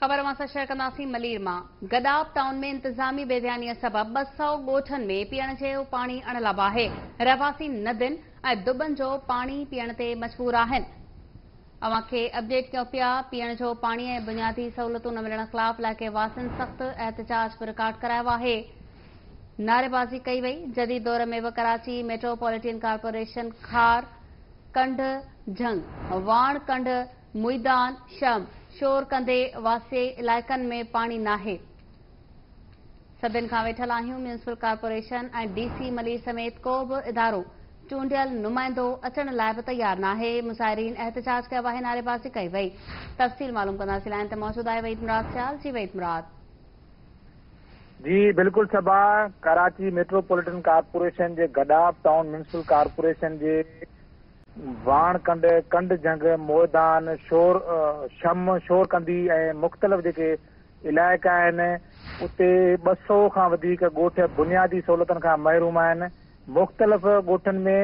खबर मां शेयर कंदासीं मलीर मां। गदाब टाउन में इंतजामी बेध्यानीअ सबब 200 ॻोठनि में पीअण जो पाणी अणिलब आहे। रहवासी नदियुनि ऐं दुबनि जो पाणी पीअण ते मजबूर आहिनि। अवां खे अपडेट कयूं पिया। पीअण जो पाणी ऐं बुनियादी सहूलियतूं न मिलण ख़िलाफ़ इलाइक़े वासियुनि सख़्त एहतजाज बि रिकॉर्ड करायो आहे। नारेबाज़ी कई वई। जदीद दौर में बि कराची मेट्रोपॉलिटन कॉर्पोरेशन खार कंढ झंग वाण कंढ मुईदान शम शोर कंदे वासे इलाइक़नि में पाणी नाहे। सभिनि खां वेठल आहियूं। म्यूनिसिपल कॉर्पोरेशन ऐं डीसी मलीर समेत को बि इदारो चूंडियल नुमाइंदो अचण लाइ बि तयार नाहे। मुज़ाहिरीन एहतजाज कयो आहे। नारेबाज़ी कई वई। तफ़सील मालूम कंदासीं। लाइन ते मौजूद आहे वहीद मुराद सियाल। जी वहीद मुराद। जी बिल्कुल सबा। कराची मेट्रोपॉलिटन कॉर्पोरेशन के गदाब टाउन म्यूनिसिपल कॉर्पोरेशन के वाण कंड कंड जंग मोदान शोर शम शोर कंदी ऐं मुख़्तलिफ़ जेके इलाइक़ा आहिनि उते 200 खां वधीक ॻोठ बुनियादी सहूलियतुनि खां महरूम आहिनि। मुख़्तलिफ़ ॻोठनि में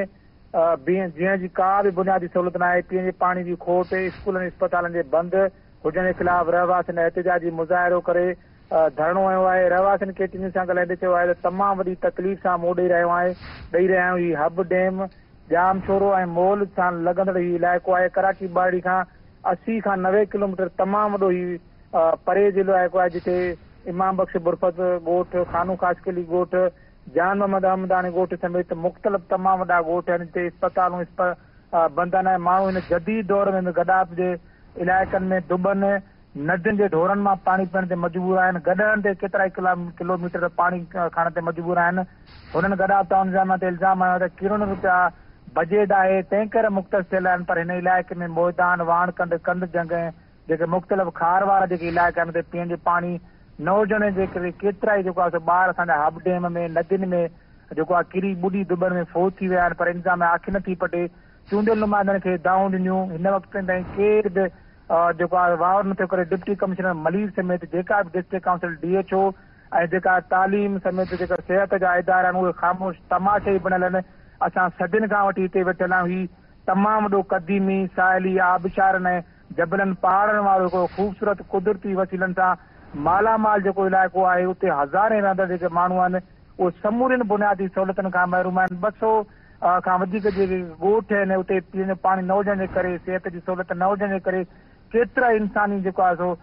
जीअं जी का बि बुनियादी सहूलियत न आहे। पीअण जे पाणी जी खोट स्कूलनि अस्पतालनि जे बंदि हुजण जे ख़िलाफ़ रहवासियुनि एहतजाजी मुज़ाहिरो करे धरणो आयो आहे। रहवासियुनि खे टीनी सां ॻाल्हाईंदे चयो आहे त तमामु वॾी तकलीफ़ सां मुंहुं ॾेई रहिया आहियूं। ही हब डैम जाम शोरो ऐं मोल सां लॻंदड़ ही इलाइक़ो आहे। कराची ॿाड़ी खां 80 खां 90 किलोमीटर तमामु वॾो ही परे जो इलाइक़ो आहे जिते इमाम बख्श बुरफत ॻोठ खानू खासकली ॻोठ जान मोहम्मद अहमदानी ॻोठ समेत मुख़्तलिफ़ तमामु वॾा ॻोठ आहिनि जिते अस्पतालूं बंदि आहिनि। माण्हू हिन जदीद दौर में गदाब जे इलाइक़नि में दुबनि नदियुनि जे ढोरनि मां पाणी पीअण ते मजबूर आहिनि। गॾहनि ते केतिरा ई किलोमीटर पाणी खणण ते मजबूर आहिनि। हुननि गदाब टाउन इंतज़ामिया ते इल्ज़ाम हयो त किरोड़नि रुपया बजट आहे टैंकर मुख़्तस थियल आहिनि। पर हिन इलाइक़े में मोदान वाण कंड कंड जंग जेके मुख़्तलिफ़ खार वारा जेके इलाइक़ा आहिनि उते पीअण जो पाणी न हुजण जे करे केतिरा ई जेको आहे ॿार असांजा हब डैम में नदियुनि में जेको आहे किरी ॿुॾी दुबनि में फोत थी विया आहिनि। पर इंतज़ाम आखि नथी पटे। चूंडियल नुमाइंदनि खे दाऊं ॾिनियूं। हिन वक़्त ताईं केर बि जेको आहे वावर नथो करे। डिप्टी कमिश्नर मलीर समेत जेका बि डिस्ट्रिक्ट काउंसिल DHO ऐं जेका तालीम समेत जेका सिहत जा इदारा आहिनि उहे ख़ामोश तमाशे ई बणियल आहिनि। असां सदियुनि खां वठी हिते वेठल आहियूं। ही तमामु वॾो क़दीमी साहिली आबशारनि ऐं जबलनि पहाड़नि वारो हिकिड़ो ख़ूबसूरत कुदरती वसीलनि सां मालामाल जेको इलाइक़ो आहे उते हज़ारे रहंदड़ जेके माण्हू आहिनि उहे समूरनि बुनियादी सहूलियतुनि खां महरूम आहिनि। 200 खां वधीक जेके ॻोठ आहिनि उते पीअण जो पाणी न हुजण जे करे सिहत जी सहूलियत न हुजण जे करे केतिरा इंसानी जेको आहे सो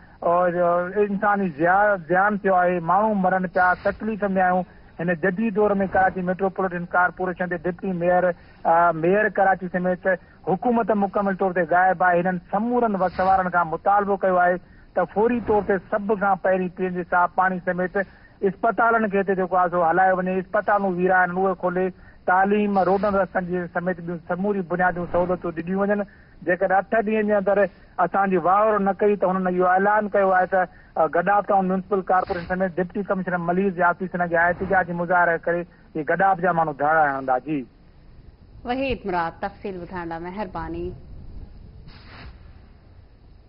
इंसानी ज़ियान थियो आहे। माण्हू मरनि पिया। तकलीफ़ में आहियूं। हिन जदीद दौर में कराची मेट्रोपॉलिटन कॉर्पोरेशन जे डिप्टी मेयर कराची समेत हुकूमत मुकमल तौर ते गाइब आहे। हिननि समूरनि वसवारनि खां मुतालबो कयो आहे त फौरी तौर ते सभ खां पहिरीं पीअण जे साफ़ पाणी समेत अस्पतालनि खे हिते जेको आहे सो हलायो वञे। अस्पतालूं वीरा आहिनि उहे खोले तालीम रोडनि रस्तनि जी समेत ॿियूं समूरी बुनियादियूं सहूलियतूं ॾिनियूं वञनि। जेकॾहिं 8 ॾींहंनि जे अंदरि असांजी वावर न कई त हुननि इहो ऐलान कयो आहे त गदाब टाउन म्यूनिसिपल कॉर्पोरेशन समेत डिप्टी कमिश्नर मलीर जे ऑफिसनि जे एहतजाजी मुज़ाहिरा करे ही गदाब जा माण्हू धरणा हणंदा। जी वहीद मुराद। तफ़सील ॿुधाइण लाइ महिरबानी।